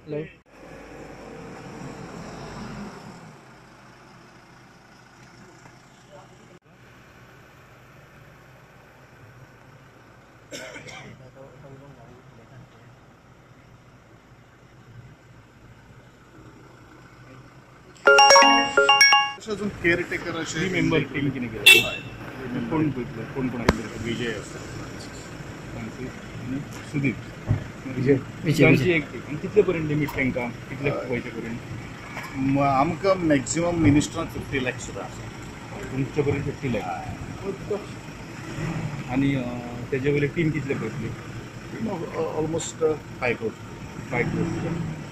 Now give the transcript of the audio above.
अजून केअरटेकर असे member team किने केलं कोण कोण कोण विजय सुदीप विजय एक टीम कितले पर्यंत लिमीट तांकां कितले पयशे पर्यंत आमकां मॅक्झिमम मिनिस्टरान 50 लाख सुद्दां आसा तुमचे पर्यंत 50 लाख आनी तेजे वयले टीम कितले पयतली ऑलमोस्ट 5 crores.